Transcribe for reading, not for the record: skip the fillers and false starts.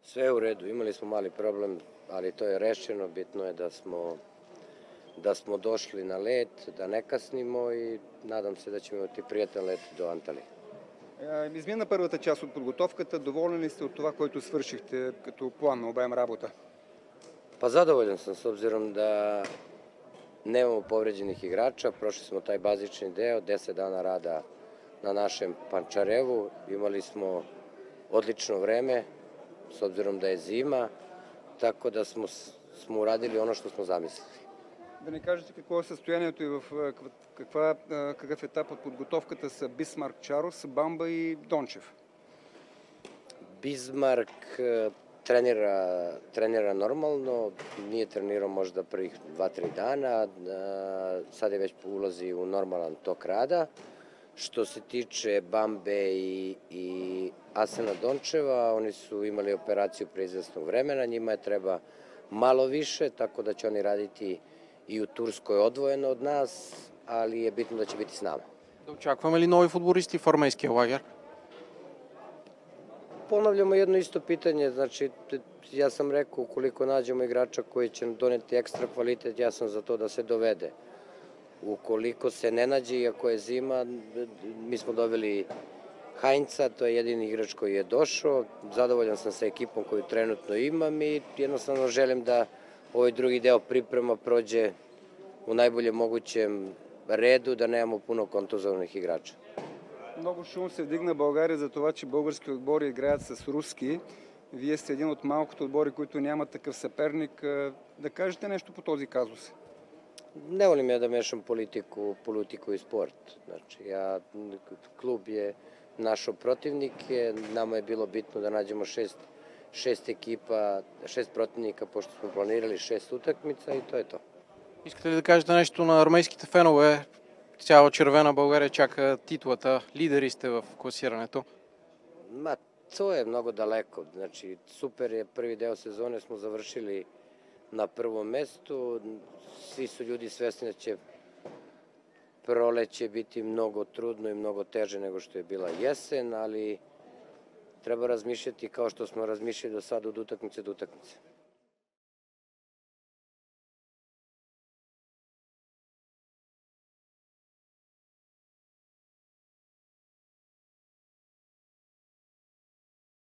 Sve je u redu, imali smo mali problem, ali to je rešeno. Bitno je da smo došli na let, da ne kasnimo и надам се да ćemo imati приятен лет до Анталия. Измина първата част от подготовката. Доволен ли сте от това, което свършихте като план на обем работа? Pa zadovoljan sam s obzirom da nemamo povređenih igrača. Prošli smo taj bazični deo, 10 dana rada na našem Pančarevu. Imali smo odlično vreme, s obzirom da je zima, tako da smo uradili ono što smo zamislili. Да ни кажете какво е състоянието и какъв етап от подготовката са Бисмарк, Чарос, Бамба и Дончев? Бисмарк trenira normalno, nije trenirao možda prvih 2-3 dana, sad je već ulazi u normalan tok rada. Što se tiče Bambe i Asena Dončeva, oni su imali operaciju pre izvesnog vremena, njima je treba malo više, tako da će oni raditi i u Turskoj odvojeno od nas, ali je bitno da će biti s nama. Да очакваме ли нови футболисти в армейския лагер? Ponavljamo jedno isto pitanje, znači ja sam rekao ukoliko nađemo igrača koji će doneti ekstra kvalitet, ja sam za to da se dovede. Ukoliko se ne nađe, iako je zima, mi smo doveli Hajnca, to je jedini igrač koji je došao, zadovoljan sam sa ekipom koju trenutno imam i jednostavno želim da ovaj drugi deo priprema prođe u najboljem mogućem redu, да nemamo puno kontuzovanih igrača. Много шум се вдигна България за това, че български отбори играят с руски. Вие сте един от малкото отбори, които нямат такъв съперник. Да кажете нещо по този казус? Ne volim ja da mešam politiku i sport. Znači, klub je našo protivnike, nama je bilo bitno da nađemo šest ekipa, 6 protivnika, pošto smo planirali 6 utakmica и то е то. Искате ли да кажете нещо на армейските фенове? Цяла червена България чака титлата. Лидери сте в класирането. To je mnogo daleko. Znači, super je, prvi deo sezone smo završili na prvom mestu. Svi su ljudi svesni da će proleće biti mnogo trudno i mnogo teže nego što je bila jesen, ali treba razmišljati kao što smo razmišljali do sada od utakmice do utakmice.